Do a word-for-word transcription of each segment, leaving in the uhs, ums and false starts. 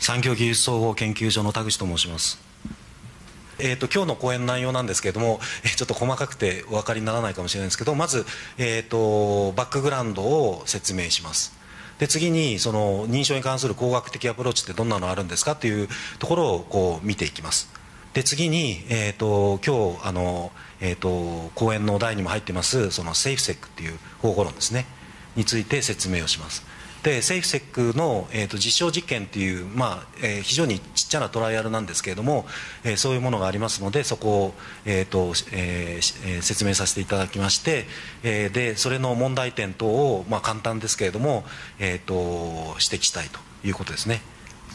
産業技術総合研究所の田口と申します。えー、と今日の講演の内容なんですけれども、えー、ちょっと細かくてお分かりにならないかもしれないんですけど、まず、えー、とバックグラウンドを説明します。で次にその認証に関する工学的アプローチってどんなのあるんですかというところをこう見ていきます。で次に、えー、と今日あの、えー、と講演の題にも入ってますそのセーフセックっていう方法論ですねについて説明をします。でセーフセックの、えー、と実証実験っていう、まあえー、非常にちっちゃなトライアルなんですけれども、えー、そういうものがありますので、そこを、えーとえーえー、説明させていただきまして、えー、でそれの問題点等を、まあ、簡単ですけれども、えー、と指摘したいということですね。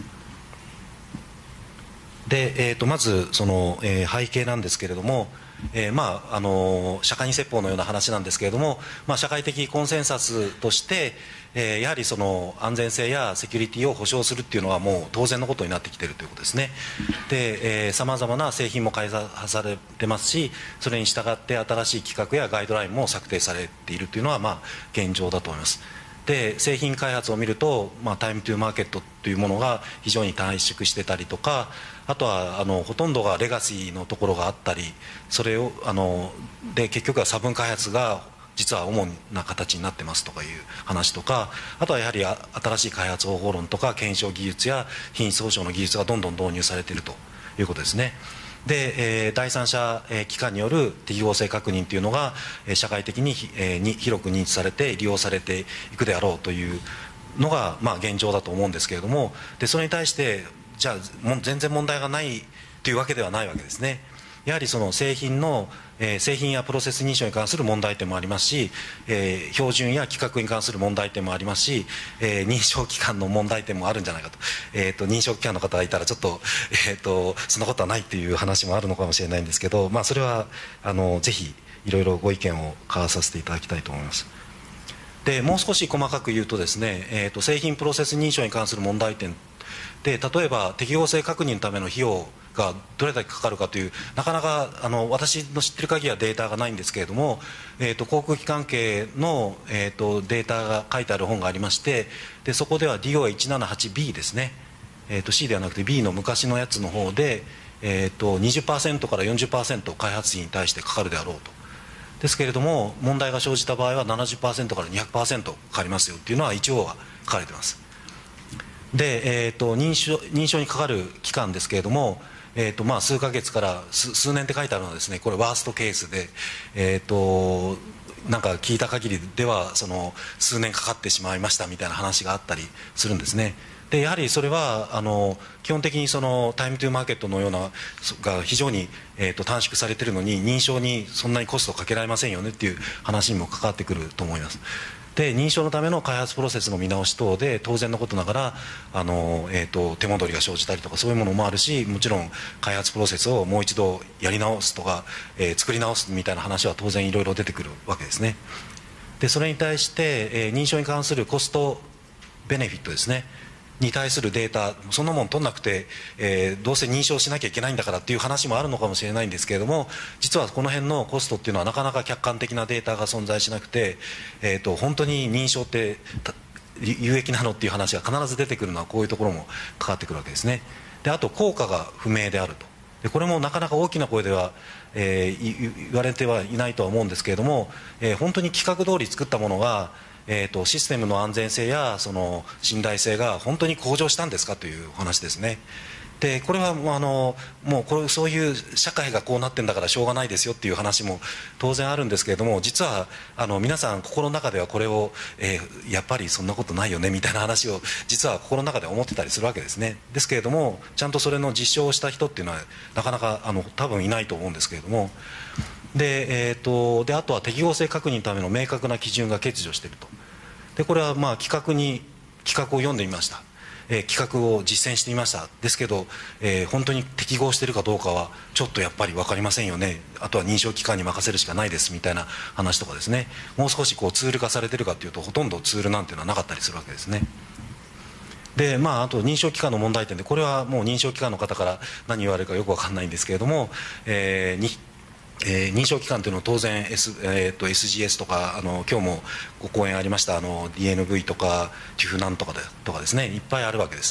で、えー、とまずその、えー、背景なんですけれども、えーまあ、あの社会説法のような話なんですけれども、まあ、社会的コンセンサスとして、えー、やはりその安全性やセキュリティを保証するっていうのはもう当然のことになってきているということですね。でさまざまな製品も開発されてますし、それに従って新しい規格やガイドラインも策定されているというのは、まあ、現状だと思います。で製品開発を見ると、まあ、タイムトゥーマーケットというものが非常に短縮してたりとか、あとはあのほとんどがレガシーのところがあったり、それをあので結局は差分開発が実は主な形になってますとかいう話とか、あとはやはり新しい開発方法論とか検証技術や品質保証の技術がどんどん導入されているということですね。で、えー、第三者、えー、機関による適合性確認というのが、えー、社会的に、えー、に広く認知されて利用されていくであろうというのが、まあ、現状だと思うんですけれども、でそれに対してじゃあも全然問題がないというわけではないわけですね。やはりその製品の、えー、製品やプロセス認証に関する問題点もありますし、えー、標準や規格に関する問題点もありますし、えー、認証機関の問題点もあるんじゃないかと、えー、と認証機関の方がいたらちょっと、えー、とそんなことはないという話もあるのかもしれないんですけど、まあ、それはあのぜひいろいろご意見を交わさせていただきたいと思います。でもう少し細かく言うとですね、えー、と製品プロセス認証に関する問題点で、例えば適合性確認のための費用がどれだけかかるかという、なかなかあの私の知ってる限りはデータがないんですけれども、えー、と航空機関係の、えー、とデータが書いてある本がありまして、でそこでは ディーオーいちななはちビー ですね、えー、と C ではなくて ビー の昔のやつの方で、えー、と にじゅっパーセント から よんじゅっパーセント 開発費に対してかかるであろうと。ですけれども問題が生じた場合は ななじゅっパーセント から にひゃくパーセント かかりますよっていうのは一応は書かれています。で、えー、と 認証、認証にかかる期間ですけれども、えーとまあ、数ヶ月から数数年って書いてあるのはですね、これワーストケースで、えー、となんか聞いた限りではその数年かかってしまいましたみたいな話があったりするんですね。でやはりそれはあの基本的にそのタイムトゥーマーケットのようなが非常に、えー、と短縮されているのに認証にそんなにコストをかけられませんよねっていう話にも関わってくると思います。で認証のための開発プロセスの見直し等で当然のことながらあの、えー、と手戻りが生じたりとかそういうものもあるし、もちろん開発プロセスをもう一度やり直すとか、えー、作り直すみたいな話は当然いろいろ出てくるわけですね。でそれに対して、えー、認証に関するコストベネフィットですねに対するデータ、そんなもん取んなくて、えー、どうせ認証しなきゃいけないんだからっていう話もあるのかもしれないんですけれども、実はこの辺のコストっていうのはなかなか客観的なデータが存在しなくて、えー、と本当に認証って有益なのっていう話が必ず出てくるのはこういうところもかかってくるわけですね。であと効果が不明であると。でこれもなかなか大きな声では、えー、言われてはいないとは思うんですけれども、えー、本当に規格通り作ったものがえー、とシステムの安全性やその信頼性が本当に向上したんですかというお話ですね。でこれはもうあのもうこれそういう社会がこうなってんだからしょうがないですよっていう話も当然あるんですけれども、実はあの皆さん心の中ではこれを、えー、やっぱりそんなことないよねみたいな話を実は心の中で思ってたりするわけですね。ですけれどもちゃんとそれの実証をした人っていうのはなかなかあの多分いないと思うんですけれども、で、えー、とであとは適合性確認のための明確な基準が欠如していると。でこれはまあ企画に企画を読んでみました、えー、企画を実践してみましたですけど、えー、本当に適合しているかどうかはちょっとやっぱり分かりませんよね、あとは認証機関に任せるしかないですみたいな話とかですね、もう少しこうツール化されているかというとほとんどツールなんていうのはなかったりするわけですね。でまあ、あと認証機関の問題点で、これはもう認証機関の方から何言われるかよく分かんないんですけれども、えー、にえー、認証機関というのは当然、S えー、と エスジーエス とかあの今日もご講演ありましたあの ディーエヌブイ とか ティーエフ なんとかでとかですね、いっぱいあるわけです。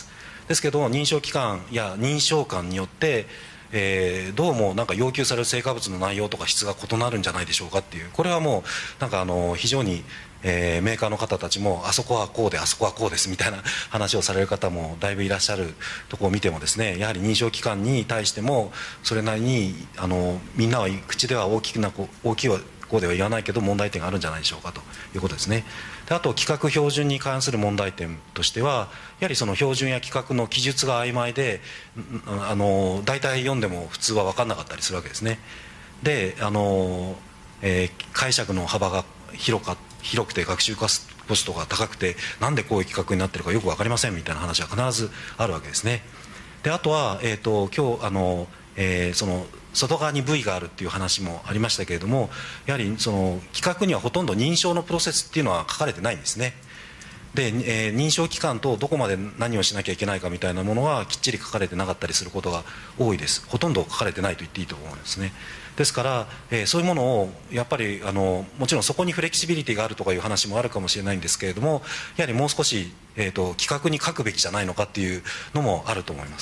ですけど認証機関や認証官によって、えー、どうもなんか要求される成果物の内容とか質が異なるんじゃないでしょうかっていう、これはもうなんかあの非常に、えー、メーカーの方たちもあそこはこうであそこはこうですみたいな話をされる方もだいぶいらっしゃるところを見てもですね、やはり認証機関に対してもそれなりにあのみんなは口では大きな大きいこうでは言わないけど問題点があるんじゃないでしょうかということですね。であと規格標準に関する問題点としては、やはりその標準や規格の記述が曖昧で、あの大体読んでも普通は分からなかったりするわけですね。であの、えー、解釈の幅が広か広くて学習コストが高くてなんでこういう規格になっているかよく分かりませんみたいな話は必ずあるわけですね。であとは、えー、と今日あの、えー、その外側に ブイ があるっていう話もありましたけれども、やはりその規格にはほとんど認証のプロセスっていうのは書かれてないんですね。で、えー、認証機関とどこまで何をしなきゃいけないかみたいなものはきっちり書かれてなかったりすることが多いです。ほとんど書かれてないと言っていいと思うんですね。ですから、えー、そういうものをやっぱりあのもちろんそこにフレキシビリティがあるとかいう話もあるかもしれないんですけれども、やはりもう少し、えーと、規格に書くべきじゃないのかっていうのもあると思います。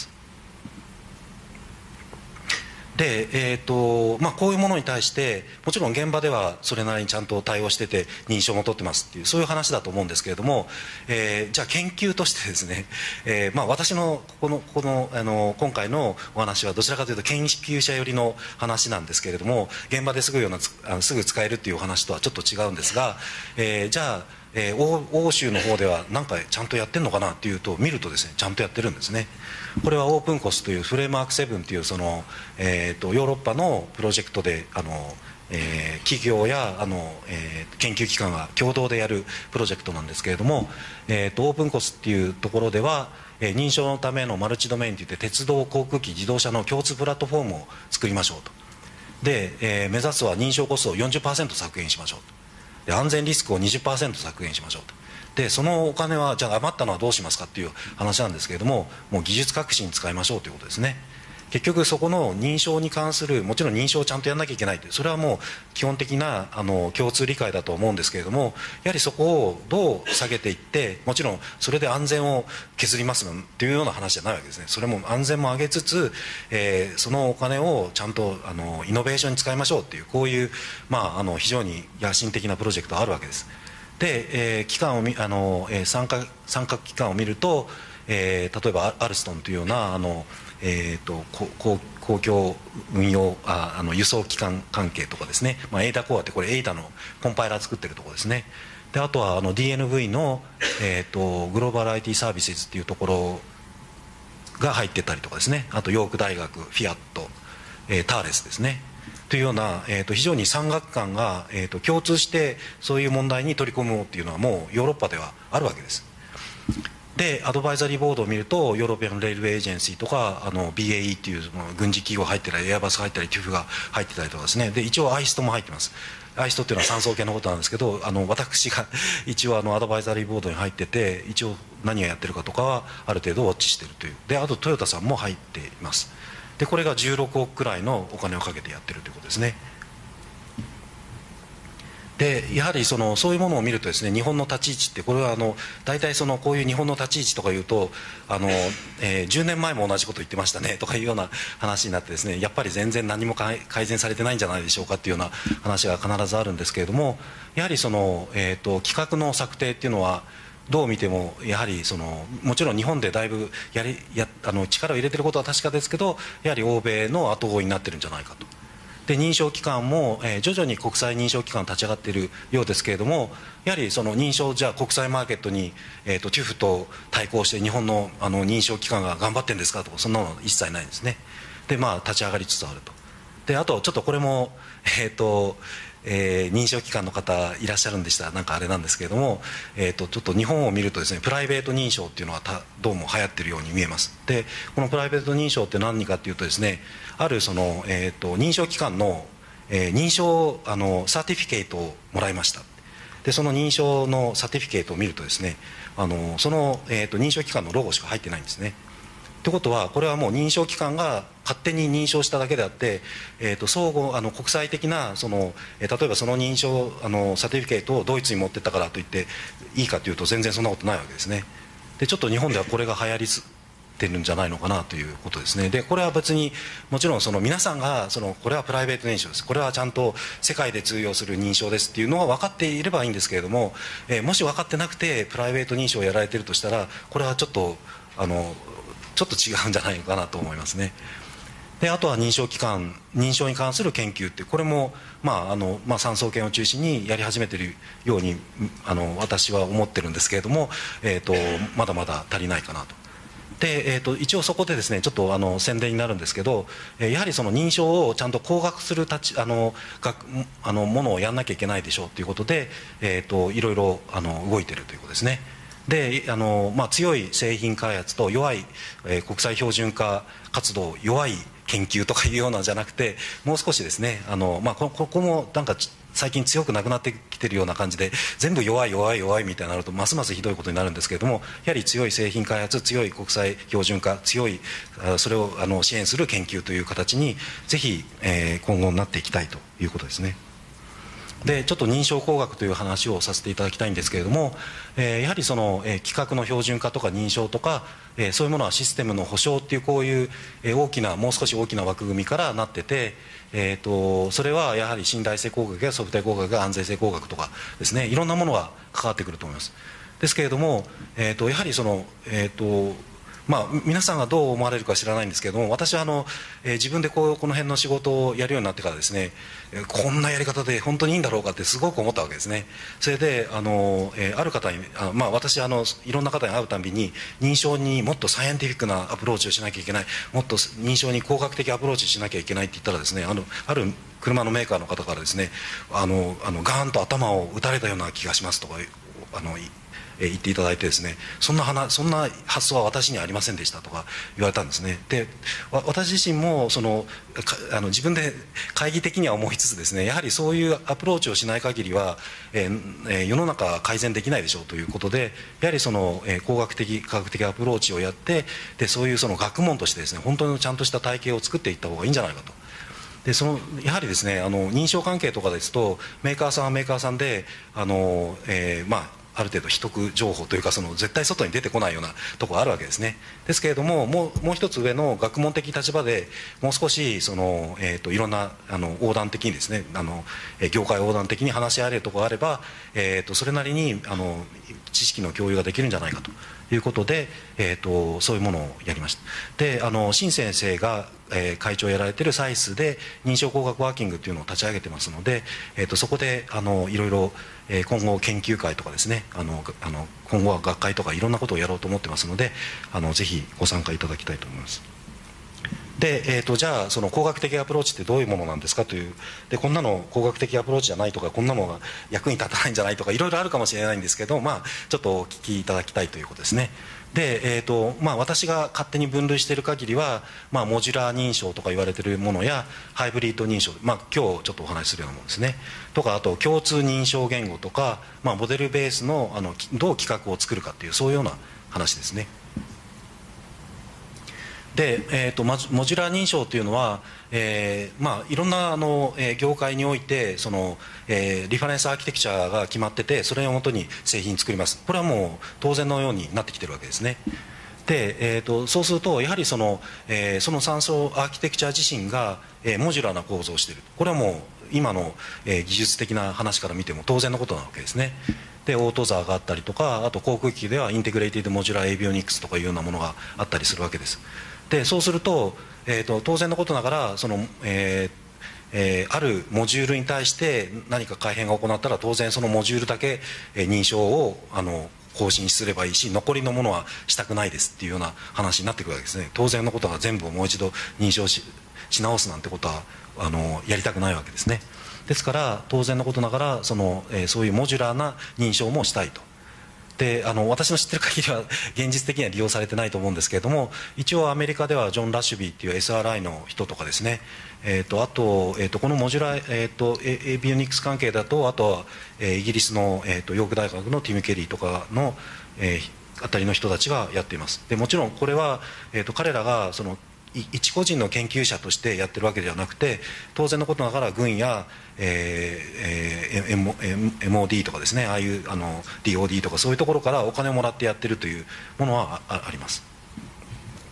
でえーとまあ、こういうものに対してもちろん現場ではそれなりにちゃんと対応してて認証も取ってますっていうそういう話だと思うんですけれども、えー、じゃあ研究としてですね、えーまあ、私のこのこのあの今回のお話はどちらかというと研究者寄りの話なんですけれども、現場ですぐようなあのすぐ使えるっていうお話とはちょっと違うんですが、えー、じゃあ、えー、欧, 欧州の方では何かちゃんとやってるのかなっていうと見るとですねちゃんとやってるんですね。これはオープンコスというフレームワークセブンというその、えー、とヨーロッパのプロジェクトであの、えー、企業やあの、えー、研究機関が共同でやるプロジェクトなんですけれども、えー、とオープンコスっていうところでは、えー、認証のためのマルチドメインといって鉄道航空機自動車の共通プラットフォームを作りましょうと。で、えー、目指すは認証コストを よんじゅっパーセント 削減しましょうと。で安全リスクを にじゅっパーセント 削減しましょうと。でそのお金はじゃあ余ったのはどうしますかっていう話なんですけれども、もう技術革新に使いましょうということですね。結局そこの認証に関するもちろん認証をちゃんとやらなきゃいけないという、それはもう基本的なあの共通理解だと思うんですけれども、やはりそこをどう下げていって、もちろんそれで安全を削りますっていうような話じゃないわけですね。それも安全も上げつつ、えー、そのお金をちゃんとあのイノベーションに使いましょうっていう、こういう、まあ、あの非常に野心的なプロジェクトがあるわけです。で、えー、機関をみあの、えー、参加参画機関を見ると、えー、例えばアルストンというようなあの、えー、と公公共運用ああの輸送機関関係とかですね、まあ、エイダコアってこれエイダのコンパイラー作ってるところですね。であとはあの ディーエヌブイ の、えー、とグローバル アイティー サービスっていうところが入ってたりとかですね、あとヨーク大学、フィアット、えー、ターレスですねというような、えー、と非常に産学官が、えー、と共通してそういう問題に取り組むっていうのはもうヨーロッパではあるわけです。でアドバイザリーボードを見るとヨーロピアン・レールウェイ・エージェンシーとかあの ビーエーイー っていう軍事企業入ってたりエアバス入ったりテュフが入ってたりとかですね、で一応アイストも入ってます。アイストっていうのは産総系のことなんですけど、あの私が一応あのアドバイザリーボードに入ってて一応何をやってるかとかはある程度ウォッチしてるという。であとトヨタさんも入っています。でこれがじゅうろくおくくらいのお金をかけてやってるということですね。でやはりそのそういうものを見るとですね、日本の立ち位置ってこれはあの大体そのこういう日本の立ち位置とかいうとあの、えー、じゅうねんまえも同じこと言ってましたねとかいうような話になってですね、やっぱり全然何も改善されてないんじゃないでしょうかっていうような話が必ずあるんですけれども、やはりその、えーと、企画の策定っていうのはどう見てもやはりそのもちろん日本でだいぶやりやあの力を入れてることは確かですけど、やはり欧米の後追いになってるんじゃないかと。で認証機関も、えー、徐々に国際認証機関立ち上がっているようですけれども、やはりその認証じゃあ国際マーケットに、えー、とテュフと対抗して日本の、あの認証機関が頑張ってるんですかとかそんなの一切ないんですね。でまあ立ち上がりつつあると。であとちょっとこれもえっ、ー、とえー、認証機関の方いらっしゃるんでしたらなんかあれなんですけれども、えー、とちょっと日本を見るとですね、プライベート認証っていうのはたどうも流行ってるように見えます。でこのプライベート認証って何かっていうとですね、あるその、えー、と認証機関の、えー、認証あのサーティフィケートをもらいました。でその認証のサーティフィケートを見るとですね、あのその、えー、と認証機関のロゴしか入ってないんですね。ということはこれはもう認証機関が勝手に認証しただけであって、えー、と相互あの国際的なその、えー、例えばその認証あのサーティフィケートをドイツに持ってったからといっていいかというと全然そんなことないわけですね。でちょっと日本ではこれが流行りてってるんじゃないのかなということですね。でこれは別にもちろんその皆さんがそのこれはプライベート認証です、これはちゃんと世界で通用する認証ですっていうのが分かっていればいいんですけれども、えー、もし分かってなくてプライベート認証をやられているとしたら、これはちょっとあのちょっと違うんじゃないのかなと思いますね。であとは認証機関、認証に関する研究って、これも、まああのまあ、産総研を中心にやり始めているようにあの私は思ってるんですけれども、えー、とまだまだ足りないかなと。でえー、と一応そこでですね、ちょっとあの宣伝になるんですけど、えー、やはりその認証をちゃんと高額する立ちあの学あのものをやらなきゃいけないでしょうということで、えー、といろいろあの動いているということですね。であの、まあ、強い製品開発と弱い、えー、国際標準化活動、弱い研究とかいうようなじゃなくて、もう少しですね、あの、まあ、こ, ここもなんか最近強くなくなってきてるような感じで、全部弱い弱い弱いみたいになるとますますひどいことになるんですけれども、やはり強い製品開発、強い国際標準化、強いそれをあの支援する研究という形にぜひ、えー、今後になっていきたいということですね。でちょっと認証工学という話をさせていただきたいんですけれども、えー、やはりその、えー、規格の標準化とか認証とか、えー、そういうものはシステムの保証っていう、こういう、えー、大きなもう少し大きな枠組みからなってて、えー、とそれはやはり信頼性工学やソフトウェア工学や安全性工学とかですね、いろんなものが関わってくると思います。ですけれども、えー、とやはりその、えーとまあ、皆さんがどう思われるか知らないんですけれども、私はあの、えー、自分でこうこの辺の仕事をやるようになってからですね、えー、こんなやり方で本当にいいんだろうかってすごく思ったわけですね。それであの、えー、ある方にあ、まあ、私あのいろんな方に会うたびに、認証にもっとサイエンティフィックなアプローチをしなきゃいけない、もっと認証に工学的アプローチしなきゃいけないって言ったらですね、あのある車のメーカーの方からですね、あのあのガーンと頭を打たれたような気がしますとかあのえー、言っていただいてですね、そんな話そんな発想は私にはありませんでしたとか言われたんですね。で私自身もそのあの自分で懐疑的には思いつつですね、やはりそういうアプローチをしない限りは、えーえー、世の中改善できないでしょうということで、やはりその、えー、工学的科学的アプローチをやって、でそういうその学問としてですね、本当にちゃんとした体系を作っていった方がいいんじゃないかと。でそのやはりですね、あの認証関係とかですと、メーカーさんはメーカーさんであの、えー、まあある程度秘匿情報というか、その絶対外に出てこないようなところあるわけですね。ですけれども、もう、もう一つ上の学問的立場でもう少しその、えー、といろんなあの横断的にですね、あの業界横断的に話し合えるところがあれば、えー、とそれなりにあの知識の共有ができるんじゃないかということで、えー、とそういうものをやりました。であの新先生が、えー、会長をやられているサイスで認証工学ワーキングというのを立ち上げてますので、えー、とそこであのいろいろ、えー、今後研究会とかですね、あのあの今後は学会とかいろんなことをやろうと思ってますので、あのぜひご参加いただきたいと思います。で、えー、とじゃあその工学的アプローチってどういうものなんですかという、でこんなの工学的アプローチじゃないとか、こんなのが役に立たないんじゃないとか、いろいろあるかもしれないんですけど、まあ、ちょっとお聞きいただきたいということですね。で、えーとまあ、私が勝手に分類している限りは、まあ、モジュラー認証とか言われているものやハイブリッド認証、まあ、今日ちょっとお話しするようなものですねとか、あと共通認証言語とか、まあ、モデルベースの、あのどう規格を作るかっていう、そういうような話ですね。で、えーと、モジュラー認証というのは、えーまあ、いろんなあの、えー、業界においてその、えー、リファレンスアーキテクチャが決まってて、それをもとに製品作ります。これはもう当然のようになってきてるわけですね。で、えーと、そうするとやはりその、えー、その産総アーキテクチャ自身が、えー、モジュラーな構造をしている。これはもう今の、えー、技術的な話から見ても当然のことなわけですね。でオートザーがあったりとか、あと航空機ではインテグレイティッドモジュラーエイビオニクスとかいうようなものがあったりするわけです。でそうすると、えーと、当然のことながらその、えーえー、あるモジュールに対して何か改変が行ったら、当然そのモジュールだけ、えー、認証をあの更新すればいいし、残りのものはしたくないですっていうような話になってくるわけですね。当然のことが全部をもう一度認証 し, し直すなんてことはあのやりたくないわけですね。ですから当然のことながらその、えー、そういうモジュラーな認証もしたいと。であの私の知ってる限りは現実的には利用されてないと思うんですけれども、一応アメリカではジョン・ラッシュビーっていう エスアールアイ の人とかですね、えー、とあと、えー、とこのモジュラー、えー、とエビオニクス関係だと、あとは、えー、イギリスの、えー、とヨーク大学のティム・ケリーとかの、えー、あたりの人たちがやっています。でもちろんこれは、えー、と彼らがその一個人の研究者としてやってるわけではなくて、当然のことながら軍や、えーえー、エムオーディー とかですね、ああいうあの ディーオーディー とかそういうところからお金をもらってやってるというものは あ, あります。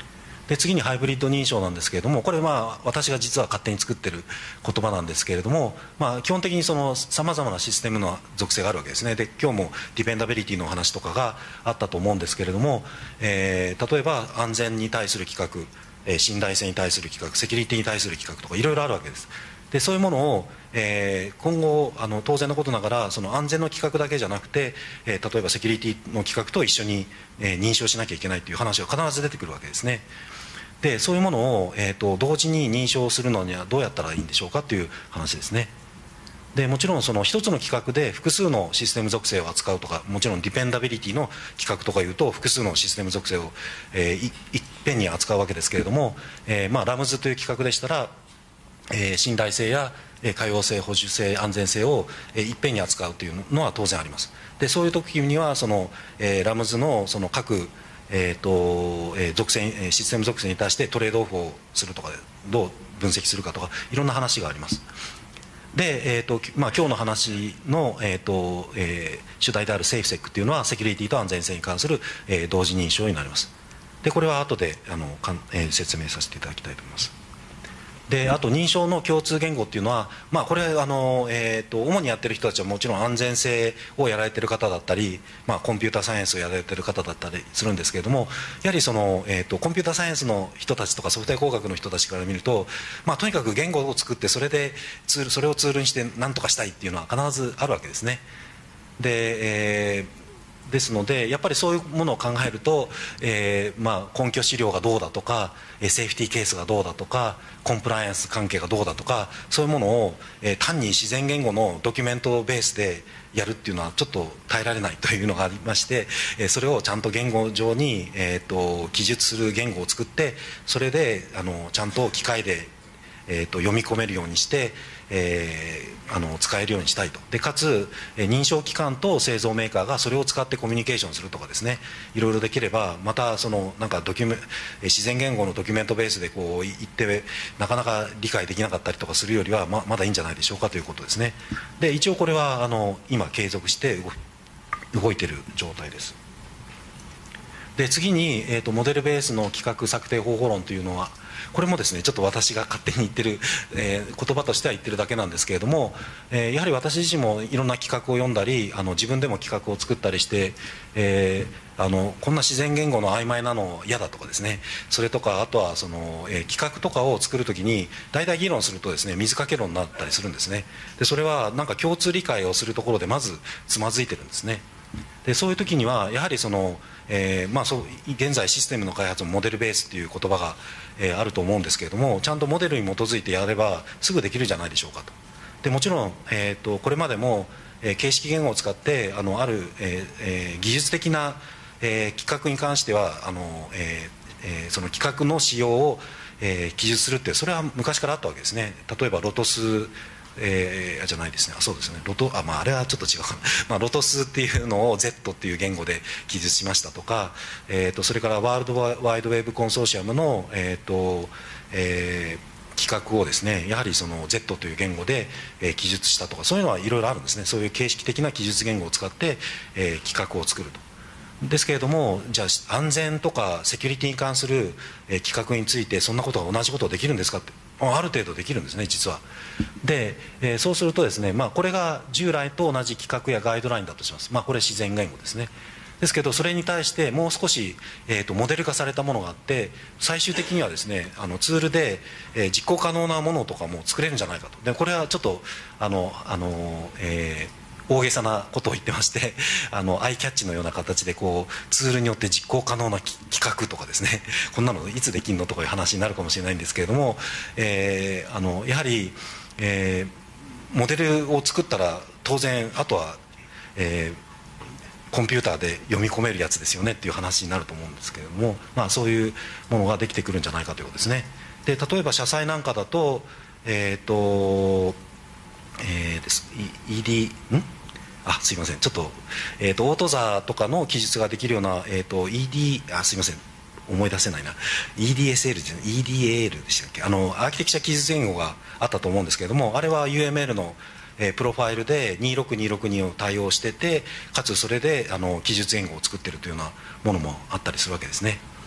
で次にハイブリッド認証なんですけれども、これまあ私が実は勝手に作ってる言葉なんですけれども、まあ、基本的にさまざまなシステムの属性があるわけですね。で今日もディペンダビリティの話とかがあったと思うんですけれども、えー、例えば安全に対する規格、えー、信頼性に対する規格、セキュリティに対する規格とかいろいろあるわけです。でそういうものを、えー、今後あの当然のことながらその安全の規格だけじゃなくて、えー、例えばセキュリティの規格と一緒に、えー、認証しなきゃいけないという話が必ず出てくるわけですね。でそういうものを、えー、と同時に認証するのにはどうやったらいいんでしょうかという話ですね。でもちろんその一つの規格で複数のシステム属性を扱うとか、もちろんディペンダビリティの規格とかいうと複数のシステム属性を、えー、い, いっぺんに扱うわけですけれども、えーまあ、ラムズという規格でしたら、えー、信頼性や可用性、保守性、安全性を、えー、いっぺんに扱うというのは当然あります。でそういう時にはその、えー、ラムズのその各えーとえー、属性システム属性に対してトレードオフをするとかどう分析するかとかいろんな話があります。で、えーとまあ、今日の話の、えーとえー、主題であるセーフセックっていうのはセキュリティと安全性に関する、えー、同時認証になります。でこれは後であのかん、えー、説明させていただきたいと思います。であと認証の共通言語っていうのは、まあ、これあの、えー、と主にやってる人たちはもちろん安全性をやられてる方だったり、まあ、コンピューターサイエンスをやられてる方だったりするんですけれども、やはりその、えー、とコンピューターサイエンスの人たちとかソフトウェア工学の人たちから見ると、まあ、とにかく言語を作ってそれでツールそれをツールにして何とかしたいっていうのは必ずあるわけですね。で、えーですのでやっぱりそういうものを考えると、えーまあ、根拠資料がどうだとかセーフティーケースがどうだとかコンプライアンス関係がどうだとかそういうものを、えー、単に自然言語のドキュメントベースでやるっていうのはちょっと耐えられないというのがありまして、えー、それをちゃんと言語上に、えー、と記述する言語を作ってそれであのちゃんと機械で、えー、と読み込めるようにして、えーあの使えるようにしたいと。でかつ認証機関と製造メーカーがそれを使ってコミュニケーションするとかですね、いろいろできればまたそのなんかドキュメ自然言語のドキュメントベースでこう言ってなかなか理解できなかったりとかするよりは ま, まだいいんじゃないでしょうかということですね。で一応これはあの今継続して動いている状態です。で次に、えーと、モデルベースの企画策定方法論というのはこれもですねちょっと私が勝手に言ってる、えー、言葉としては言ってるだけなんですけれども、えー、やはり私自身もいろんな企画を読んだりあの自分でも企画を作ったりして、えー、あのこんな自然言語の曖昧なの嫌だとかですね、それとかあとはその、えー、企画とかを作るときに大体議論するとですね水かけ論になったりするんですね。でそれはなんか共通理解をするところでまずつまずいてるんですね。でそういう時にはやはりその、えーまあ、そう現在システムの開発もモデルベースという言葉が、えー、あると思うんですけれども、ちゃんとモデルに基づいてやればすぐできるじゃないでしょうかと。でもちろん、えー、とこれまでも、えー、形式言語を使ってあのある、えーえー、技術的な、えー、企画に関してはあの、えーえー、その企画の仕様を、えー、記述するってそれは昔からあったわけですね。例えばロトスえー、じゃないですね、そうですね、ロトあ、まあ、あれはちょっと違うかな、まあ、ロトスっていうのを Z っていう言語で記述しましたとか、えー、とそれからワールドワイドウェブコンソーシアムの、えーとえー、企画をですねやはりその Z という言語で、えー、記述したとかそういうのはいろいろあるんですね。そういう形式的な記述言語を使って、えー、企画を作ると。ですけれどもじゃあ安全とかセキュリティに関する、えー、企画についてそんなことが同じことができるんですかって、ある程度できるんですね実は。で、えー、そうするとですね、まあ、これが従来と同じ規格やガイドラインだとします。まあ、これ自然言語ですね。ですけどそれに対してもう少し、えー、とモデル化されたものがあって最終的にはですねあのツールで、えー、実行可能なものとかも作れるんじゃないかと。でこれはちょっとあのあの、えー大げさなことを言ってましてあのアイキャッチのような形でこうツールによって実行可能な企画とかですねこんなのいつできるのとかいう話になるかもしれないんですけれども、えー、あのやはり、えー、モデルを作ったら当然あとは、えー、コンピューターで読み込めるやつですよねっていう話になると思うんですけれども、まあ、そういうものができてくるんじゃないかということですね。で例えば社債なんかだとえっ、ー、とえー、です イーディー んあすいませんちょっと,、えー、とオートザとかの記述ができるような、えー、と イーディー あすいません思い出せないな イーディーエスエル じゃない イーディーエーエル でしたっけ、あのアーキテクチャ記述言語があったと思うんですけれども、あれは ユーエムエル の、えー、プロファイルでにろくにろくにを対応しててかつそれであの記述言語を作っているというようなものもあったりするわけですね。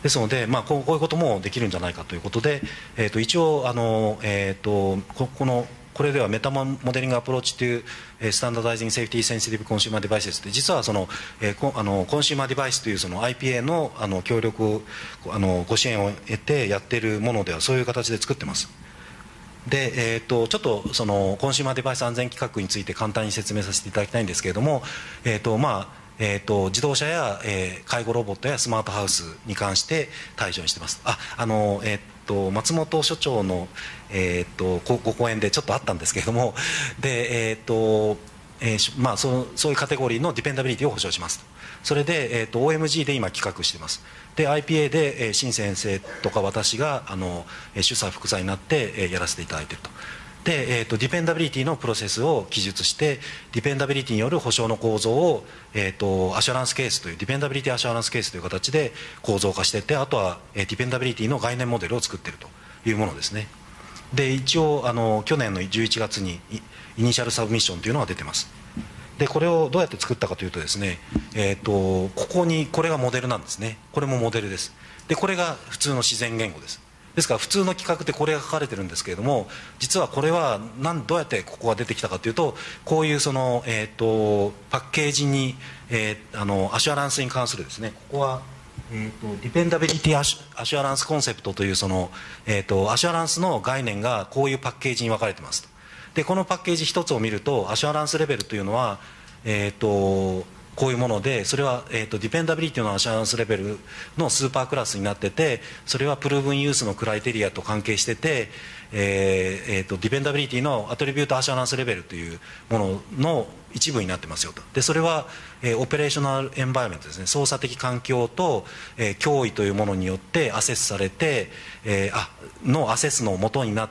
ですので、まあ、こうこういうこともできるんじゃないかということで、えー、と一応あの、えー、とここのこれではメタモデリングアプローチというスタンダーダイジングセーフティーセンシティブコンシューマーデバイスで、実はその、えー、コあのコンシューマーデバイスというその アイピーエー の, あの協力あのご支援を得てやっているものではそういう形で作ってます。で、えー、とちょっとそのコンシューマーデバイス安全規格について簡単に説明させていただきたいんですけれども、えーとまあえー、と自動車や、えー、介護ロボットやスマートハウスに関して対象にしてます。ああの、えー、と松本所長の、えー、とご講演でちょっとあったんですけれども、で、えーとえーまあ、そ, そういうカテゴリーのディペンダビリティを保証しますと。それで、えー、と オーエムジー で今企画しています。で アイピーエー で、えー、新先生とか私があの主査副査になって、えー、やらせていただいていると。で、えー、とディペンダビリティのプロセスを記述して、ディペンダビリティによる保証の構造を、えー、とアシュランスケースというディペンダビリティアシュランスケースという形で構造化していって、あとは、えー、ディペンダビリティの概念モデルを作っているというものですね。で一応あの去年のじゅういちがつにイニシャルサブミッションというのが出てます。でこれをどうやって作ったかというとですね、えー、とここにこれがモデルなんですね。これもモデルです。でこれが普通の自然言語です。ですから普通の規格ってこれが書かれてるんですけれども、実はこれは何どうやってここが出てきたかというと、こういうその、えー、とパッケージに、えー、あのアシュアランスに関するですね、ここは、えー、とディペンダビリティアシュアシュアランスコンセプトというその、えー、とアシュアランスの概念がこういうパッケージに分かれてますと。でこのパッケージ一つを見ると、アシュアランスレベルというのは、えー、とこういうもので、それは、えー、とディペンダビリティのアシュアランスレベルのスーパークラスになってて、それはプルーブンユースのクライテリアと関係してて、えーえー、とディペンダビリティのアトリビュートアシュアランスレベルというものの一部になってますよと。でそれは、えー、オペレーショナルエンバイロメントですね、操作的環境と、えー、脅威というものによってアセスされて、えー、あのアセスの元になって、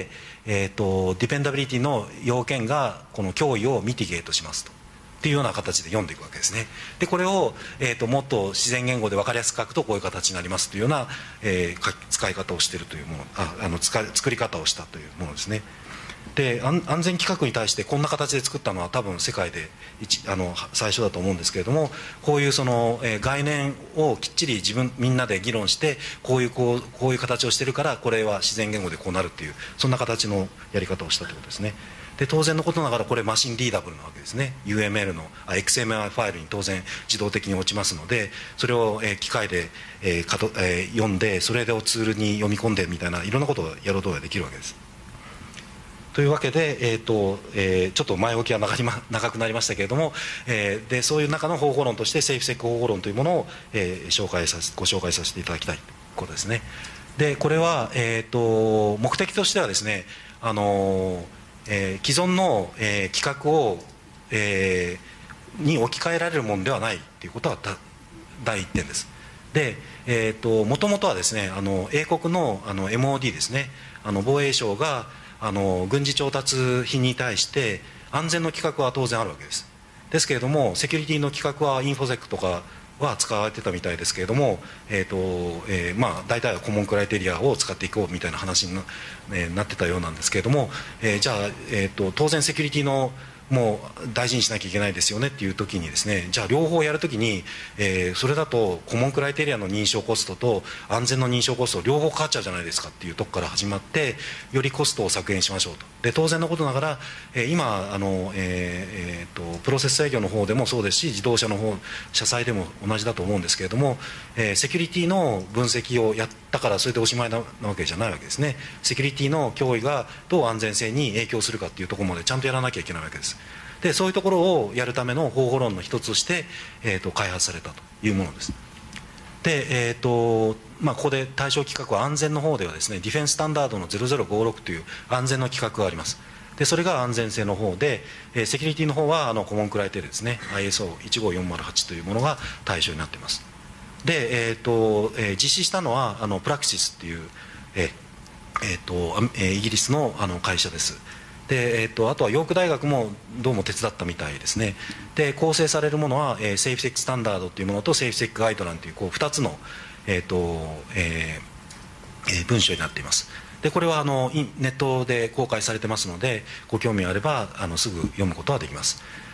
えー、とディペンダビリティの要件がこの脅威をミティゲートしますと。っていうような形で読んでいくわけですね。でこれを、えー、ともっと自然言語で分かりやすく書くとこういう形になりますというような、えー、使い方をしているというもの、ああの使い作り方をしたというものですね。で安全規格に対してこんな形で作ったのは多分世界で一あの最初だと思うんですけれども、こういうその、えー、概念をきっちり自分みんなで議論して、こういうこうこういう形をしてるからこれは自然言語でこうなるっていう、そんな形のやり方をしたということですね。で当然のことながらこれマシンリーダブルなわけですね。 ユーエムエル のあ エックスエムエル ファイルに当然自動的に落ちますので、それを、えー、機械で、えーかとえー、読んで、それをツールに読み込んでみたいないろんなことをやろうとはできるわけです。というわけで、えーとえー、ちょっと前置きは 長, 長くなりましたけれども、えー、でそういう中の方法論としてセーフセック方法論というものを、えー、紹介させご紹介させていただきたいということですね。でこれは、えーと目的としてはですね、あのーえー、既存の、えー、規格を、えー、に置き換えられるものではないということが第一点です。で、えーと、もともとはですね、あの英国の、あの エムオーディー ですね、あの防衛省があの軍事調達費に対して安全の規格は当然あるわけです。ですけれどもセキュリティの規格はインフォセックとかは使われてたみたいですけれども、えーとえーまあ、大体はコモンクライテリアを使っていこうみたいな話に な,、えー、なってたようなんですけれども、えー、じゃあ、えーと、当然セキュリティのもう大事にしなきゃいけないですよねっていう時にですね、じゃあ両方やるときに、えー、それだとコモンクライテリアの認証コストと安全の認証コスト両方かかっちゃうじゃないですかっていうとこから始まって、よりコストを削減しましょうと。で当然のことながら、えー、今あの、えーえー、とプロセス制御の方でもそうですし、自動車の方車載でも同じだと思うんですけれども、えー、セキュリティの分析をやったからそれでおしまいなわけじゃないわけですね。セキュリティの脅威がどう安全性に影響するかっていうところまでちゃんとやらなきゃいけないわけです。でそういうところをやるための方法論の一つとして、えー、と開発されたというものです。で、えーとまあ、ここで対象規格は安全の方ではですね、ディフェンススタンダードのゼロゼロごろくという安全の規格があります。でそれが安全性の方で、えー、セキュリティの方はあのコモンクライテリアですね、 アイエスオーいちごよんまるはち というものが対象になっています。で、えーとえー、実施したのはあのプラクシスっていう、えーえーとえー、イギリス の, あの会社です。で、えー、とあとはヨーク大学もどうも手伝ったみたいですね。で構成されるものは、えー、セーフセックスタンダードというものとセーフセックガイドランという、こうふたつの、えーとえーえー、文書になっています。でこれはあのネットで公開されてますので、ご興味あればあのすぐ読むことはできます。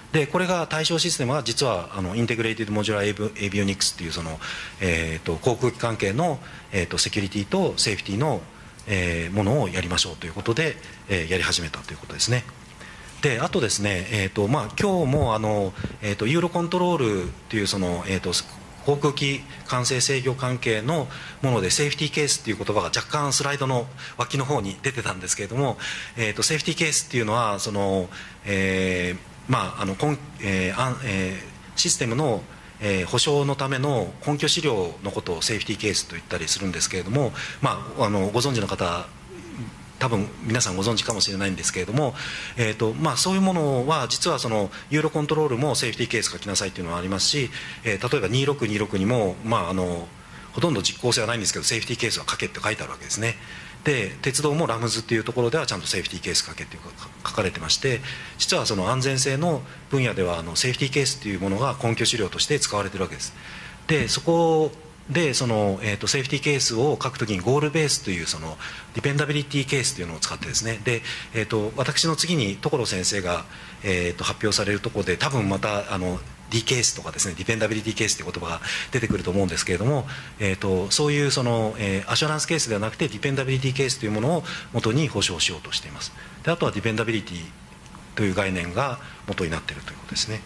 でこれが対象システムは実はあのインテグレイティッドモジュラーエイビオニクスっていうその、えー、と航空機関係の、えー、とセキュリティとセーフティの、えー、ものをやりましょうということで、えー、やり始めたということですね。であとですね、えーとまあ、今日もあの、えー、とユーロコントロールというその、えー、と航空機管制制御関係のものでセーフティーケースっていう言葉が若干スライドの脇の方に出てたんですけれども、えー、とセーフティーケースっていうのはその、えーまああのえーえー、システムの、えー、保証のための根拠資料のことをセーフティーケースと言ったりするんですけれども、まあ、あのご存知の方多分皆さんご存知かもしれないんですけれども、えーとまあ、そういうものは実はそのユーロコントロールもセーフティーケース書きなさいというのはありますし、えー、例えばにせんろくじゅうろくにも、まあ、あのほとんど実効性はないんですけどセーフティーケースは書けって書いてあるわけですね。で鉄道もラムズっていうところではちゃんとセーフティーケース書けっていうか書かれてまして、実はその安全性の分野ではあのセーフティーケースっていうものが根拠資料として使われてるわけです。でそこでその、えー、とセーフティーケースを書くときにゴールベースというそのディペンダビリティケースというのを使ってですね、で、えー、と私の次に所先生が、えー、と発表されるところで多分またあの D ケースとかですねディペンダビリティケースという言葉が出てくると思うんですけれども、えー、とそういうその、えー、アシュランスケースではなくてディペンダビリティケースというものを元に保証しようとしています。であとはディペンダビリティという概念が元になっているということですね。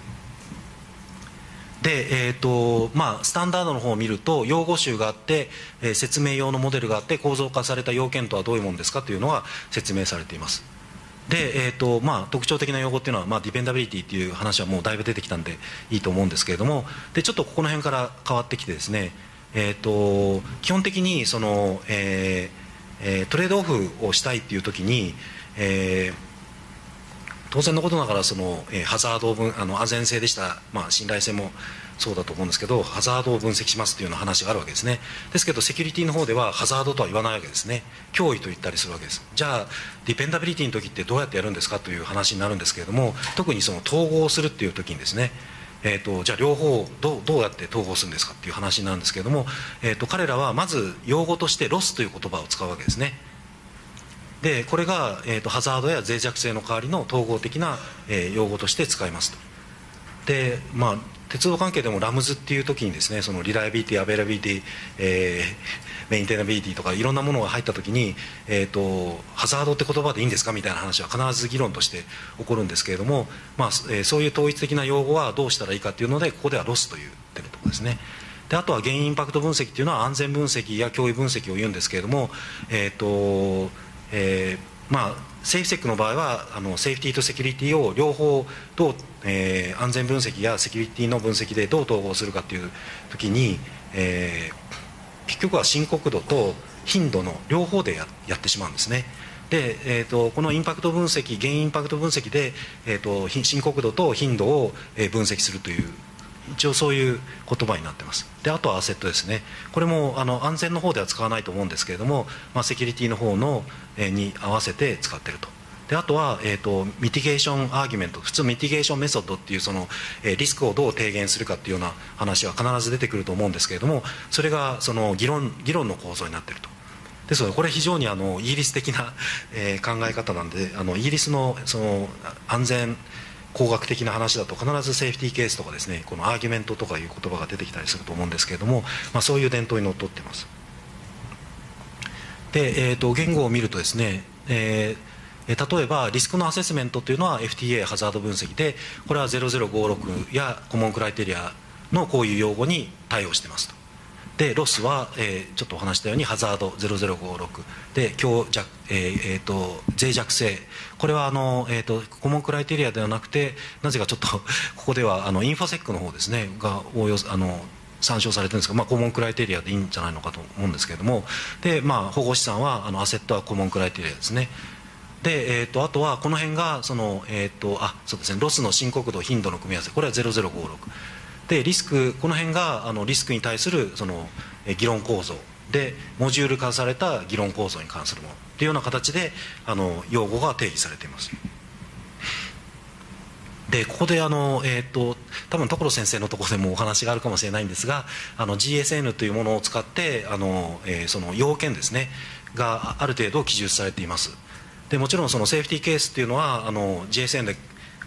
でえーとまあ、スタンダードの方を見ると用語集があって、えー、説明用のモデルがあって構造化された要件とはどういうものですかというのが説明されています。で、えーとまあ、特徴的な用語っていうのは、まあ、ディペンダビリティっていう話はもうだいぶ出てきたんでいいと思うんですけれども、でちょっとここの辺から変わってきてですね、えーと基本的にその、えーえー、トレードオフをしたいっていう時に、えー当然のことながらその、えー、ハザードを分あの安全性でした、まあ、信頼性もそうだと思うんですけどハザードを分析しますというような話があるわけですね。ですけどセキュリティの方ではハザードとは言わないわけですね。脅威と言ったりするわけです。じゃあディペンダビリティの時ってどうやってやるんですかという話になるんですけれども、特にその統合するっていう時にですね、えー、とじゃあ両方どう、どうやって統合するんですかっていう話になるんですけれども、えー、と彼らはまず用語としてロスという言葉を使うわけですね。でこれが、えー、とハザードや脆弱性の代わりの統合的な、えー、用語として使いますと。でまあ鉄道関係でもラムズっていう時にですね、そのリライビリティアベラビリティ、えー、メインテナビリティとかいろんなものが入った時に、えー、とハザードって言葉でいいんですかみたいな話は必ず議論として起こるんですけれども、まあえー、そういう統一的な用語はどうしたらいいかっていうのでここではロスと言ってるところですね。であとは原因インパクト分析っていうのは安全分析や脅威分析を言うんですけれども、えっ、ー、とえー、まあセーフセックの場合はあのセーフティーとセキュリティを両方どう、えー、安全分析やセキュリティの分析でどう統合するかという時に、えー、結局は深刻度と頻度の両方で や, やってしまうんですね。で、えー、とこのインパクト分析原因インパクト分析で、えー、と深刻度と頻度を分析するという一応そういう言葉になってます。であとはアセットですね。これもあの安全の方では使わないと思うんですけれども、まあ、セキュリティの方の、えー、に合わせて使っていると。であとは、えー、とミティゲーションアーギュメント、普通ミティゲーションメソッドっていうその、えー、リスクをどう低減するかっていうような話は必ず出てくると思うんですけれども、それがその議論議論の構造になっていると。ですのでこれ非常にあのイギリス的な、えー、考え方なんで、あのイギリスのその安全工学的な話だと必ずセーフティーケースとかですね、このアーギュメントとかいう言葉が出てきたりすると思うんですけれども、まあ、そういう伝統にのっとっています。で、えー、と言語を見るとですね、えー、例えばリスクのアセスメントというのは エフティーエー ハザード分析で、これはゼロゼロごろくやコモンクライテリアのこういう用語に対応してますと。でロスは、えー、ちょっとお話したようにハザードゼロゼロごろくで強弱、えーえー、と脆弱性、これはあの、えー、とコモンクライテリアではなくて、なぜかちょっとここではあのインフォセックの方ですねが応用あの参照されてるんですが、まあ、コモンクライテリアでいいんじゃないのかと思うんですけれども、で、まあ、保護資産はあのアセットはコモンクライテリアですね。で、えー、とあとはこの辺がその、えーとあそうですね、ロスの深刻度頻度の組み合わせ、これはゼロゼロごろくで、リスク、この辺があのリスクに対するその議論構造でモジュール化された議論構造に関するものというような形であの用語が定義されています。でここであの、えー、と多分所先生のところでもお話があるかもしれないんですが、あの ジーエスエヌ というものを使ってあの、えー、その要件ですねがある程度記述されています。でもちろんそのセーフティーケースっていうのはあの ジーエスエヌ で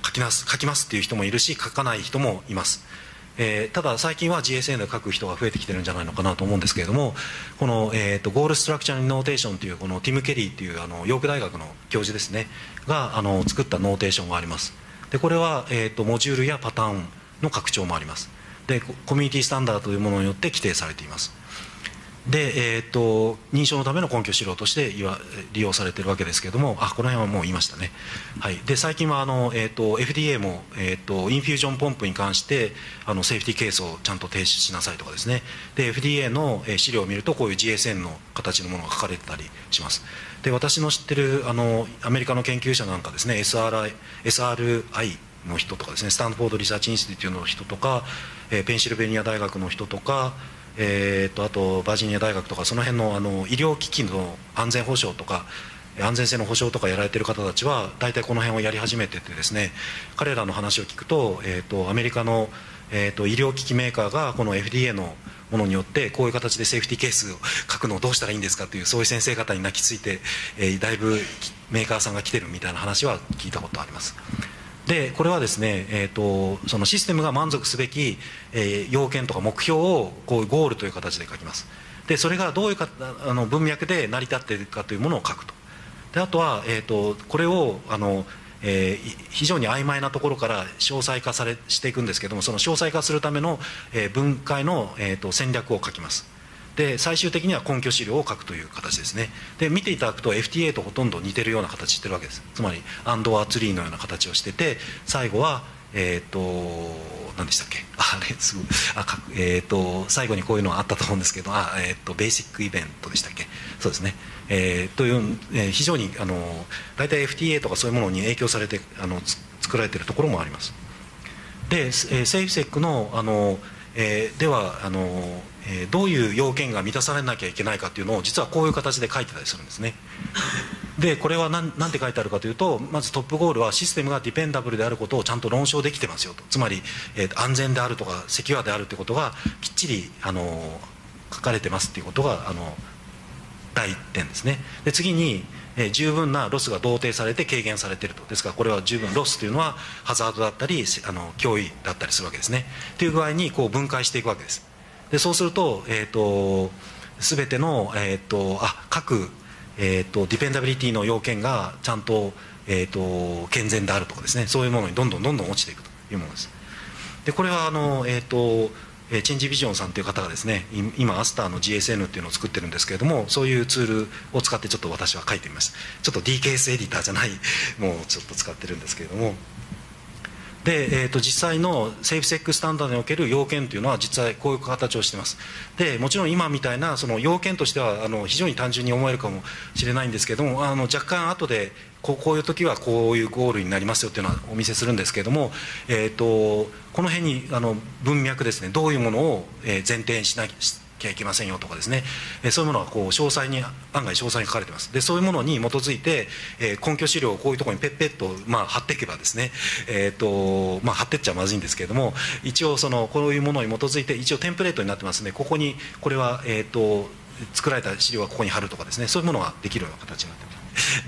書きます書きますっていう人もいるし、書かない人もいます。えー、ただ最近は ジーエスエヌ で書く人が増えてきてるんじゃないのかなと思うんですけれども、この、えーと、ゴールストラクチャーノーテーションというこのティム・ケリーっていうあのヨーク大学の教授ですねがあの作ったノーテーションがあります。でこれは、えーと、モジュールやパターンの拡張もあります。でコミュニティスタンダードというものによって規定されています。で、えー、と認証のための根拠資料として利用されているわけですけれども、あこの辺はもう言いましたね。はい、で最近はあの、えー、と エフディーエー も、えー、とインフュージョンポンプに関してあのセーフティーケースをちゃんと提出しなさいとかですね、で エフディーエー の資料を見るとこういう ジーエスエヌ の形のものが書かれてたりします。で私の知ってるあのアメリカの研究者なんかですね エスアールアイ エスアールアイ の人とかですね、スタンフォードリサーチインスティテューの人とか、えー、ペンシルベニア大学の人とか、えー、とあとバージニア大学とか、その辺のあの医療機器の安全保障とか安全性の保障とかやられている方たちは大体この辺をやり始めててですね、彼らの話を聞くと、えー、とアメリカの、えー、と医療機器メーカーがこの エフディーエー のものによってこういう形でセーフティーケースを書くのをどうしたらいいんですかという、そういう先生方に泣きついて、えー、だいぶメーカーさんが来てるみたいな話は聞いたことあります。でこれはですね、えー、とそのシステムが満足すべき、えー、要件とか目標をこういうゴールという形で書きます。でそれがどういうかあの文脈で成り立っているかというものを書くと。であとは、えー、とこれをあの、えー、非常に曖昧なところから詳細化されしていくんですけども、その詳細化するための、えー、分解の、えー、と戦略を書きます。で最終的には根拠資料を書くという形ですね。で見ていただくと エフティーエー とほとんど似てるような形してるわけです。つまりアンドワーツリーのような形をしてて、最後はえっ、ー、と何でしたっけ、あれすぐあかえっ、ー、と最後にこういうのがあったと思うんですけど、あえっ、ー、とベーシックイベントでしたっけ、そうですね、えー、という、えー、非常にあの大体 エフティーエー とかそういうものに影響されてあの作られているところもあります。で、えー、セーフセックのあの、えー、ではあのえー、どういう要件が満たされなきゃいけないかというのを実はこういう形で書いてたりするんですね。でこれは何て書いてあるかというと、まずトップゴールはシステムがディペンダブルであることをちゃんと論証できてますよと、つまり、えー、安全であるとかセキュアであるということがきっちりあの書かれてますということがあの第一点ですね。で次に、えー、十分なロスが同定されて軽減されていると。ですからこれは十分ロスというのはハザードだったりあの脅威だったりするわけですね。という具合にこう分解していくわけです。でそうすると、えーと、全ての、えーと、あ各、えーと、ディペンダビリティの要件がちゃんと、えーと、健全であるとかですね、そういうものにどんどんどんどん落ちていくというものです。でこれはあの、えーと、チェンジビジョンさんという方がですね、今アスターの ジーエスエヌ っていうのを作ってるんですけれども、そういうツールを使ってちょっと私は書いてみました。ちょっと ディーケーエス エディターじゃないもうちょっと使ってるんですけれども、で、えー、と実際のセーフセックスタンダードにおける要件というのは実際こういう形をしています。でもちろん今みたいなその要件としてはあの非常に単純に思えるかもしれないんですけども、あの若干後でこう、こういう時はこういうゴールになりますよというのはお見せするんですけれども、えー、とこの辺にあの文脈ですね、どういうものを前提にしなきゃきゃいけませんよとかですね、そういうものがこう詳細に案外詳細に書かれています。でそういうものに基づいて、えー、根拠資料をこういうところにペッペッと、まあ、貼っていけばですね、えーとまあ、貼ってっちゃまずいんですけれども、一応そのこういうものに基づいて一応テンプレートになってますので、ここにこれは、えーと作られた資料はここに貼るとかですね、そういうものができるような形になっています。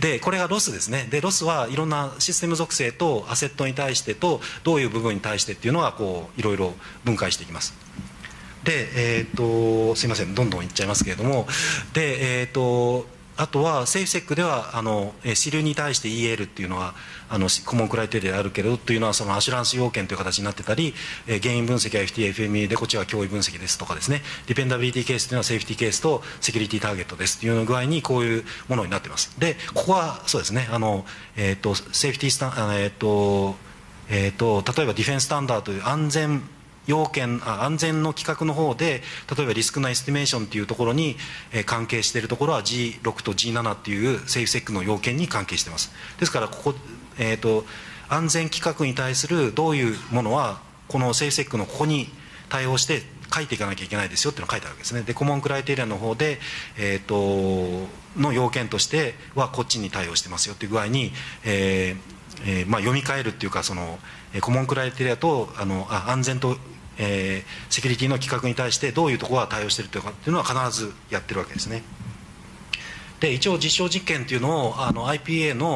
でこれがロスですね。でロスはいろんなシステム属性とアセットに対してとどういう部分に対してっていうのはこういろいろ分解していきます。で、えー、とすいませんどんどんいっちゃいますけれども、で、えー、とあとはセーフセックではあの支流に対して イーエル っていうのはあのコモンクライテリアであるけどというのはそのアシュランス要件という形になってたり、え原因分析は エフティーエフエムイー でこっちは脅威分析ですとかですね、ディペンダビリティケースというのはセーフティーケースとセキュリティターゲットですという具合にこういうものになってます。でここはそうですね、あの、えー、とセーフティースタン、えーとえー、と例えばディフェンススタンダードという安全要件あ安全の規格の方で、例えばリスクのエスティメーションというところに、えー、関係しているところは ジーシックス と ジーセブン っていうセーフセックの要件に関係しています。ですからここ、えー、と安全規格に対するどういうものはこのセーフセックのここに対応して書いていかなきゃいけないですよっていうのが書いてあるわけですね。でコモンクライテリアの方で、えー、との要件としてはこっちに対応してますよっていう具合に、えーえーまあ、読み替えるっていうか、そのコモンクライテリアとあのあ安全とえー、セキュリティの規格に対してどういうところが対応しているとかっていうのは必ずやってるわけですね。で一応実証実験っていうのをあの アイピーエー の、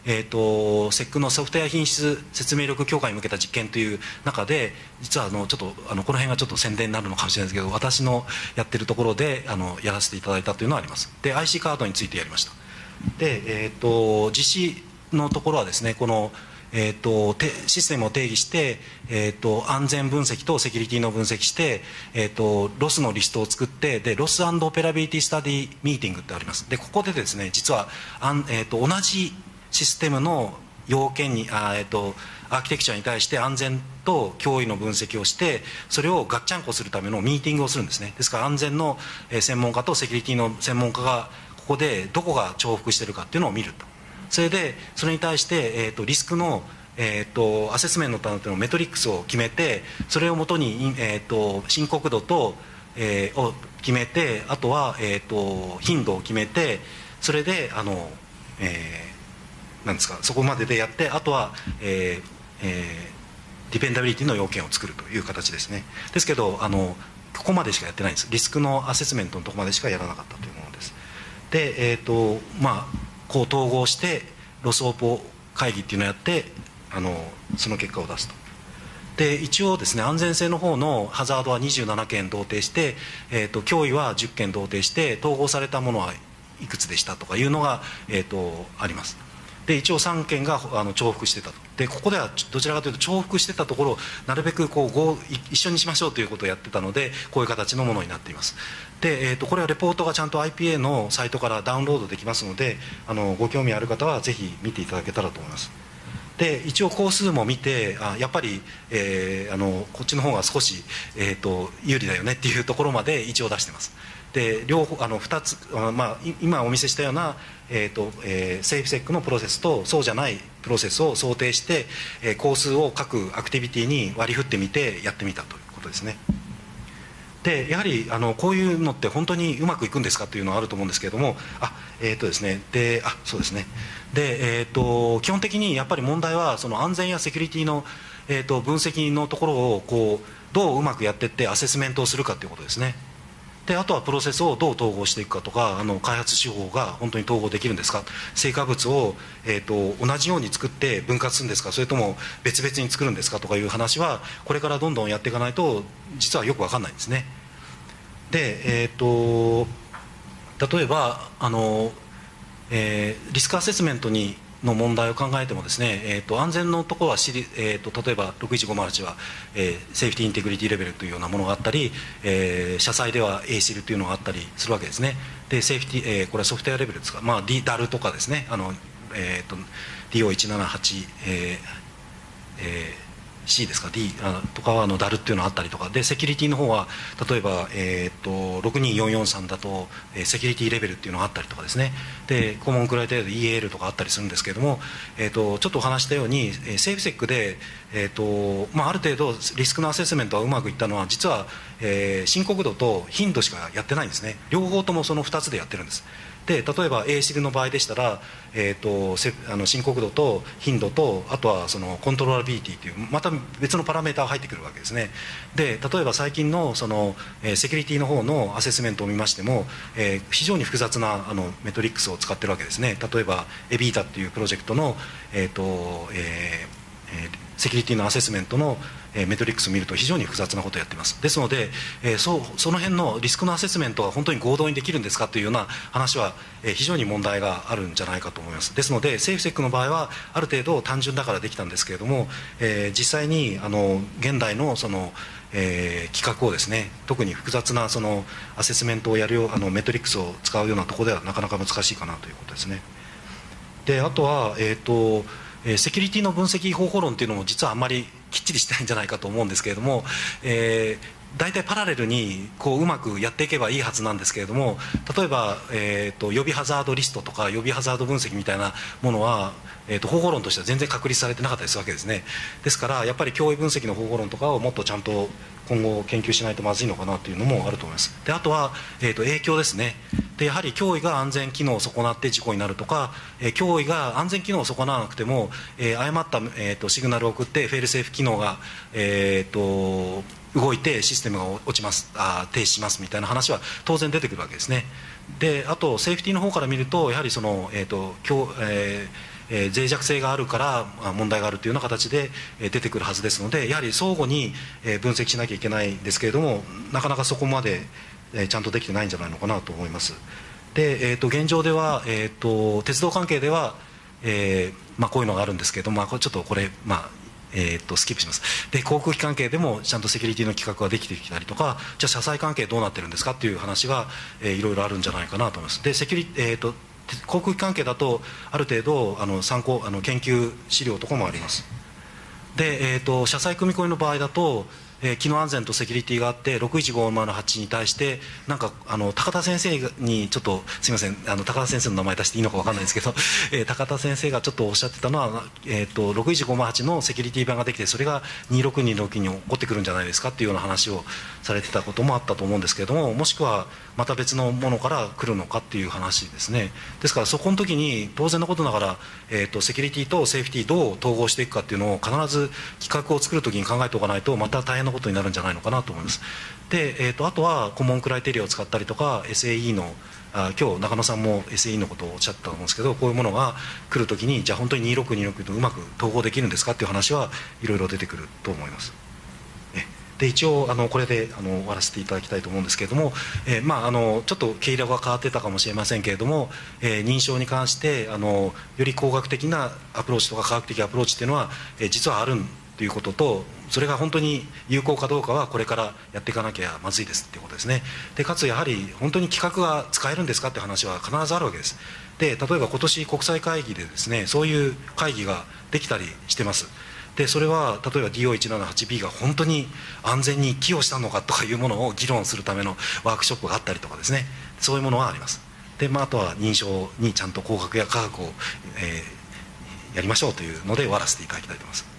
えー、と セック のソフトウェア品質説明力強化に向けた実験という中で、実はあのちょっとあのこの辺がちょっと宣伝になるのかもしれないですけど、私のやってるところであのやらせていただいたというのはあります。で アイシー カードについてやりました。で、えー、と実施のところはですね、このえー、とシステムを定義して、えー、と安全分析とセキュリティの分析して、えー、とロスのリストを作って、でロスオペラビリティスタディミーティングってあります。でここでですね、実はあん、えー、と同じシステムの要件にあ、えー、とアーキテクチャに対して安全と脅威の分析をして、それをガッチャンコするためのミーティングをするんですね。ですから安全の専門家とセキュリティの専門家がここでどこが重複しているかっていうのを見ると。それでそれに対して、えー、とリスクの、えー、とアセスメントのメトリックスを決めて、それをもとに、えー、と深刻度と、えー、を決めて、あとは、えー、と頻度を決めて、それであの、えー、なんですか、そこまででやって、あとは、えーえー、ディペンダビリティの要件を作るという形ですね。ですけどあのここまでしかやってないんです。リスクのアセスメントのところまでしかやらなかったというものです。で、えーとまあこう統合してロスオポ会議っていうのをやって、あのその結果を出すと。で一応ですね、安全性の方のハザードはにじゅうななけん同定して、えー、と脅威はじゅっけん同定して、統合されたものはいくつでしたとかいうのが、えー、とあります。で一応さんけんがあの重複してたと。でここではどちらかというと重複してたところをなるべくこうご一緒にしましょうということをやってたので、こういう形のものになっています。で、えー、とこれはレポートがちゃんと アイピーエー のサイトからダウンロードできますので、あのご興味ある方はぜひ見ていただけたらと思います。で一応工数も見て、あやっぱり、えー、あのこっちの方が少し、えー、と有利だよねっていうところまで一応出してます。で両方あのふたつ、まあ、今お見せしたような、えーとえー、セーフセックのプロセスとそうじゃないプロセスを想定して、えー、工数を各アクティビティに割り振ってみてやってみたということですね。でやはりあのこういうのって本当にうまくいくんですかというのはあると思うんですけれども、あえっ、ー、とですねであそうですねで、えー、と基本的にやっぱり問題はその安全やセキュリティの、えー、と分析のところをこうどううまくやっていってアセスメントをするかということですね。であとはプロセスをどう統合していくかとか、あの開発手法が本当に統合できるんですか、成果物を、えー、と同じように作って分割するんですか、それとも別々に作るんですかとかいう話はこれからどんどんやっていかないと実はよく分かんないんですね。で、えー、と例えばあの、えー、リスクアセスメントにの問題を考えてもですね、えー、と安全のところはシリ、えー、と例えばろくいちごまるはちは、えー、セーフティーインテグリティレベルというようなものがあったり、えー、社債では エーシーエル というのがあったりするわけですね。でセーフティー、えー、これはソフトウェアレベルですか、まあ、D、ダル とかですね、あの、えー、と ディーオーいちななはち、えーえー C ですか D あとかはあの ダル っていうのがあったりとかで、セキュリティの方は例えば、えー、とろくにーよんよんさんだと、えー、セキュリティレベルっていうのがあったりとかですね、でコモンクライテリアで イーエーエル とかあったりするんですけれども、えー、とちょっとお話したように、えー、セーフセックで、えーとまあ、ある程度リスクのアセスメントがうまくいったのは実は、えー、深刻度と頻度しかやってないんですね。両方ともそのふたつでやってるんです。で例えば エーシーエル の場合でしたら、えー、とせあの深刻度と頻度と、あとはそのコントローラビリティというまた別のパラメータが入ってくるわけですね。で例えば最近のその、えー、セキュリティの方のアセスメントを見ましても、えー、非常に複雑なあのメトリックスを使ってるわけですね。例えばエビータっていうプロジェクトの、えーとえーえー、セキュリティのアセスメントのメトリックスを見ると非常に複雑なことをやっています。ですので、えー、そ, その辺のリスクのアセスメントは本当に合同にできるんですかというような話は、えー、非常に問題があるんじゃないかと思います。ですのでセーフセックの場合はある程度単純だからできたんですけれども、えー、実際にあの現代のその、えー、企画をですね、特に複雑なそのアセスメントをやるようあのメトリックスを使うようなところではなかなか難しいかなということですね。であとは、えーとセキュリティの分析方法論というのも実はあんまりきっちりしてないんじゃないかと思うんですけれども、えー、大体パラレルにこううまくやっていけばいいはずなんですけれども、例えば、えー、と予備ハザードリストとか予備ハザード分析みたいなものは、えー、と方法論としては全然確立されてなかったりするわけですね。ですからやっぱり脅威分析の方法論とかをもっとちゃんと今後研究しないとまずいのかなというのもあると思います。であとは、えー、と影響ですね。でやはり脅威が安全機能を損なって事故になるとか、えー、脅威が安全機能を損なわなくても、えー、誤った、えー、とシグナルを送ってフェイルセーフ機能が、えー、と動いてシステムが落ちますあ停止しますみたいな話は当然出てくるわけですね。であとセーフティーの方から見るとやはりその、えーと今日えーえー、脆弱性があるから問題があるというような形で出てくるはずですので、やはり相互に分析しなきゃいけないんですけれども、なかなかそこまでちゃんとできてないんじゃないのかなと思います。で、えー、と現状では、えー、と鉄道関係では、えーまあ、こういうのがあるんですけれども、まあ、これちょっとこれ、まあえー、とスキップします。で、航空機関係でもちゃんとセキュリティの企画ができてきたりとか、じゃあ車載関係どうなってるんですかっていう話が、えー、いろいろあるんじゃないかなと思います。で、セキュリ、えー、と航空機関係だとある程度あの参考あの研究資料とかもあります。で、えー、と車載組み込みの場合だと、えー、機能安全とセキュリティがあってろくいちごまるはちに対してなんかあの高田先生にちょっとすみません、あの高田先生の名前出していいのか分かんないんですけど、えー、高田先生がちょっとおっしゃってたのは、えー、とろくいちごまるはちのセキュリティ版ができてそれがにろくにろくに起こってくるんじゃないですかっていうような話をされてたこともあったと思うんですけれども、もしくはまた別のものから来るのかっていう話ですね。ですからそこの時に当然のことながら、えー、とセキュリティとセーフティどう統合していくかっていうのを必ず企画を作る時に考えておかないとまた大変なことになるんじゃないのかなと思います。で、えー、とあとはコモンクライテリアを使ったりとか エスエーイー のあ今日中野さんも エスエーイー のことをおっしゃったと思うんですけど、こういうものが来るときにじゃあ本当ににろくにろくとうまく統合できるんですかっていう話はいろいろ出てくると思います。で一応あのこれであの終わらせていただきたいと思うんですけれども、えーまあ、あのちょっと毛色が変わってたかもしれませんけれども、えー、認証に関してあのより工学的なアプローチとか科学的アプローチっていうのは、えー、実はあるということと、それが本当に有効かどうかはこれからやっていかなきゃまずいですっていうことですね。でかつやはり本当に企画が使えるんですかって話は必ずあるわけです。で例えば今年国際会議でですねそういう会議ができたりしてます。でそれは例えば ディーオーいちななはちビー が本当に安全に寄与したのかとかいうものを議論するためのワークショップがあったりとかですね、そういうものはあります。で、まあ、あとは認証にちゃんと工学や科学を、えー、やりましょうというので終わらせていただきたいと思います。